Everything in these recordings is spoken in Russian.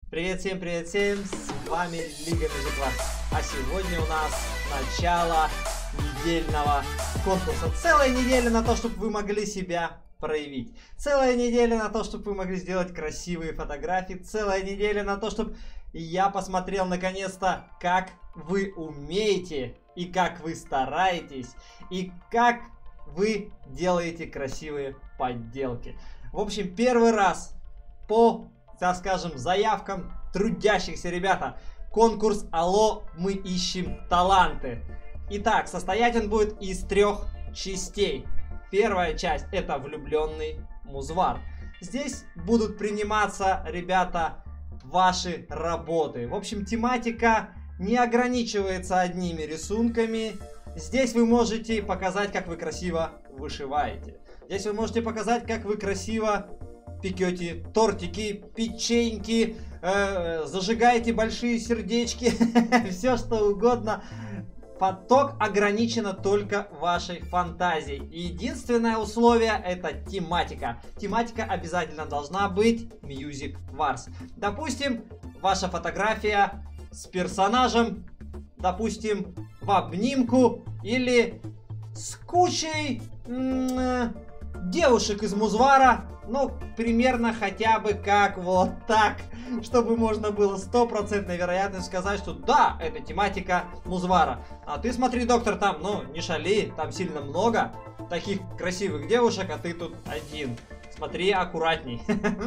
Привет всем, с вами Лига Magic Wars. А сегодня у нас начало недельного конкурса. Целая неделя на то, чтобы вы могли себя проявить. Целая неделя на то, чтобы вы могли сделать красивые фотографии. Целая неделя на то, чтобы я посмотрел наконец-то, как вы умеете, и как вы стараетесь, и как вы делаете красивые подделки. В общем, первый раз по, так скажем, заявкам трудящихся ребята. Конкурс «Алло, мы ищем таланты». Итак, состоять он будет из 3 частей. Первая часть — это влюбленный музвар. Здесь будут приниматься, ребята, ваши работы. В общем, тематика не ограничивается одними рисунками. Здесь вы можете показать, как вы красиво вышиваете. Здесь вы можете показать, как вы красиво пекете тортики, печеньки, зажигаете большие сердечки, все что угодно. Поток ограничено только вашей фантазией. Единственное условие — это тематика. Тематика обязательно должна быть Music Wars. Допустим, ваша фотография с персонажем, допустим, в обнимку или с кучей девушек из музвара. Ну, примерно хотя бы как вот так, чтобы можно было 100% вероятность сказать, что да, это тематика музвара. А ты смотри, доктор, там, ну, не шали, там сильно много таких красивых девушек, а ты тут один. Смотри аккуратней.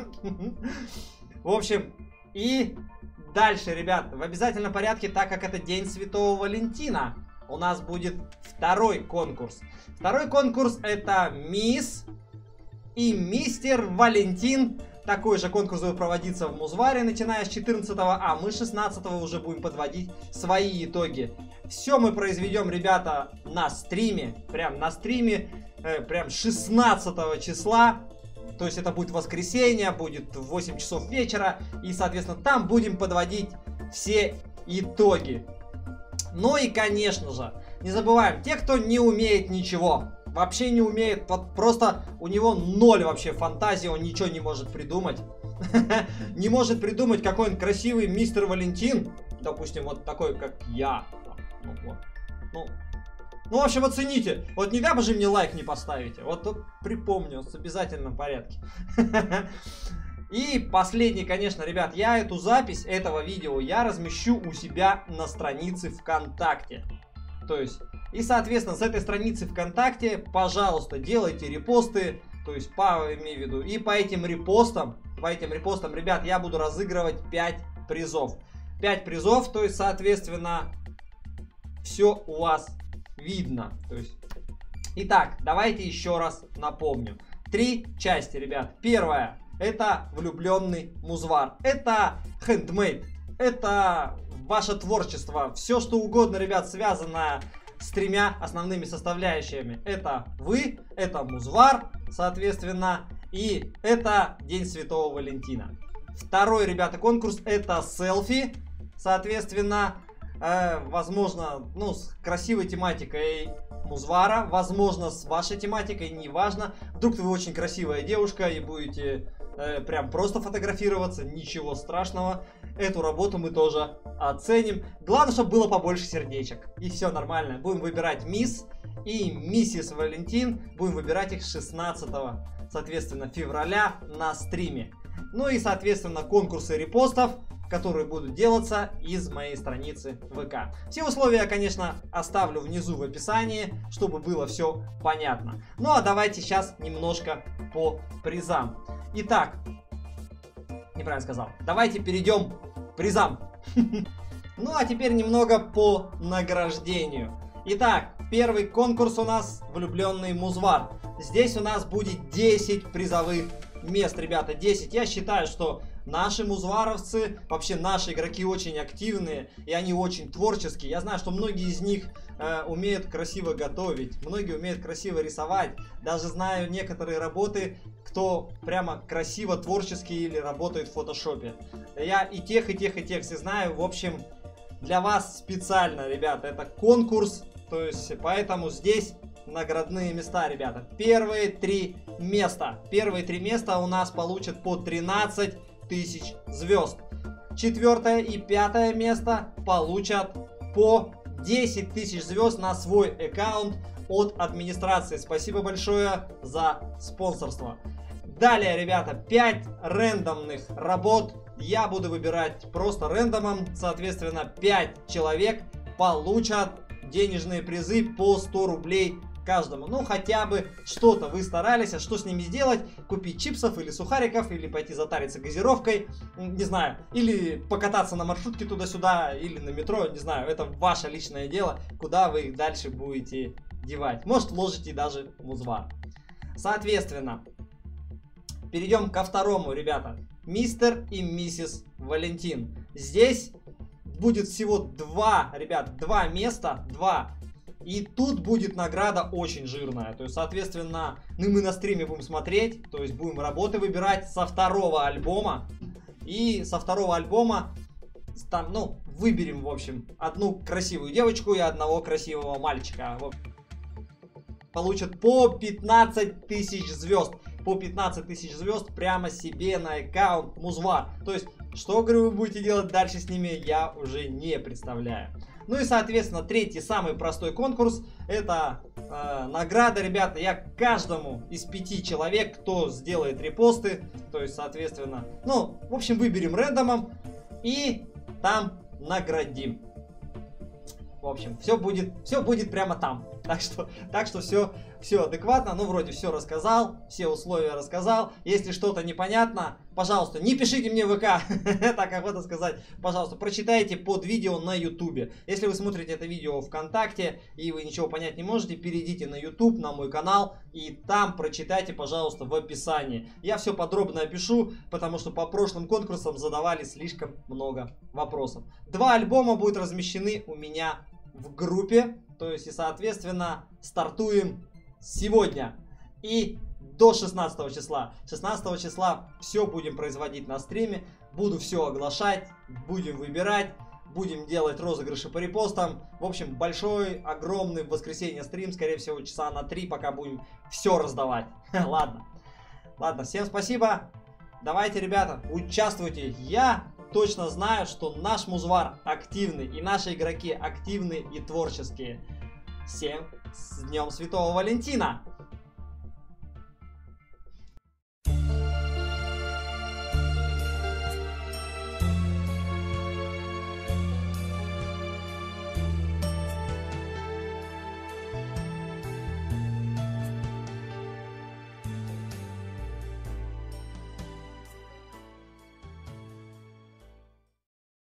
В общем, и дальше, ребят, в обязательном порядке, так как это День Святого Валентина, у нас будет второй конкурс. Второй конкурс — это Мисс и Мистер Валентин. Такой же конкурс будет проводиться в музваре, начиная с 14-го, а мы 16-го уже будем подводить свои итоги. Все мы произведем, ребята, на стриме, прям на стриме, прям 16 числа. То есть это будет воскресенье, будет в 8 часов вечера, и, соответственно, там будем подводить все итоги. Ну и, конечно же, не забываем, те, кто не умеет ничего, вообще не умеет, вот просто у него ноль вообще фантазии, он ничего не может придумать. Не может придумать, какой он красивый мистер Валентин, допустим, вот такой, как я. Ну, в общем, оцените. Вот не вы же мне лайк не поставите. Вот тут припомню в обязательном порядке. И последний, конечно, ребят, я эту запись этого видео я размещу у себя на странице ВКонтакте. То есть, и, соответственно, с этой страницы ВКонтакте, пожалуйста, делайте репосты, то есть, имею в виду, и по этим репостам, ребят, я буду разыгрывать 5 призов. 5 призов, то есть, соответственно, все у вас видно. То есть, итак, давайте еще раз напомню. 3 части, ребят. Первая — это влюбленный музвар. Это хендмейд. Это ваше творчество. Все что угодно, ребят, связанное с 3 основными составляющими. Это вы, это музвар, соответственно, и это День Святого Валентина. Второй, ребята, конкурс — это селфи. Соответственно, возможно, ну, с красивой тематикой музвара, возможно, с вашей тематикой, неважно. Вдруг вы очень красивая девушка и будете прям просто фотографироваться, ничего страшного. Эту работу мы тоже оценим. Главное, чтобы было побольше сердечек. И все нормально. Будем выбирать мисс и миссис Валентин. Будем выбирать их 16, соответственно, февраля на стриме. Ну и, соответственно, конкурсы репостов, которые будут делаться из моей страницы ВК. Все условия я, конечно, оставлю внизу в описании, чтобы было все понятно. Ну а давайте сейчас немножко по призам. Итак, неправильно сказал. Давайте перейдем к призам. Ну а теперь немного по награждению. Итак, первый конкурс у нас влюбленный музвар. Здесь у нас будет 10 призовых мест, ребята, 10. Я считаю, что наши музваровцы, вообще наши игроки очень активные, и они очень творческие. Я знаю, что многие из них умеют красиво готовить, многие умеют красиво рисовать. Даже знаю некоторые работы, кто прямо красиво творчески или работает в фотошопе. Я и тех все знаю. В общем, для вас специально, ребята, это конкурс, то есть поэтому здесь наградные места, ребята. Первые 3 места у нас получат по 13 тысяч звезд. 4 и 5 место получат по 10 тысяч звезд на свой аккаунт от администрации. Спасибо большое за спонсорство. Далее, ребята, 5 рандомных работ. Я буду выбирать просто рандомом. Соответственно, 5 человек получат денежные призы по 100 рублей каждому. Ну, хотя бы что-то вы старались. А что с ними сделать? Купить чипсов или сухариков, или пойти затариться газировкой, не знаю. Или покататься на маршрутке туда-сюда, или на метро, не знаю. Это ваше личное дело, куда вы их дальше будете девать. Может, вложите даже в Музвар. Соответственно, перейдем ко второму, ребята. Мистер и миссис Валентин. Здесь будет всего 2, ребят, 2 места, 2. И тут будет награда очень жирная. То есть, соответственно, мы на стриме будем смотреть, то есть будем работы выбирать со второго альбома. И со второго альбома там, ну, выберем, в общем, одну красивую девочку и одного красивого мальчика. Получат по 15 тысяч звезд. По 15 тысяч звезд прямо себе на аккаунт Музвар. То есть, что, говорю, вы будете делать дальше с ними, я уже не представляю. Ну и, соответственно, третий, самый простой конкурс, это награда, ребята. Я каждому из 5 человек, кто сделает репосты, то есть, соответственно, ну, в общем, выберем рандомом и там наградим. В общем, все будет прямо там. Так что все адекватно. Ну, вроде все рассказал, все условия рассказал. Если что-то непонятно, пожалуйста, не пишите мне в ВК, так охота сказать. Пожалуйста, прочитайте под видео на YouTube. Если вы смотрите это видео ВКонтакте и вы ничего понять не можете, перейдите на YouTube, на мой канал, и там прочитайте, пожалуйста, в описании. Я все подробно опишу, потому что по прошлым конкурсам задавали слишком много вопросов. 2 альбома будут размещены у меня в группе, то есть и, соответственно, стартуем сегодня и до 16 числа. 16 числа все будем производить на стриме, буду все оглашать, будем выбирать, будем делать розыгрыши по репостам. В общем, большой, огромный в воскресенье стрим, скорее всего, часа на 3, пока будем все раздавать. Ладно, всем спасибо. Давайте, ребята, участвуйте. Я точно знаю, что наш Музвар активный, и наши игроки активные и творческие. Всем с Днем Святого Валентина!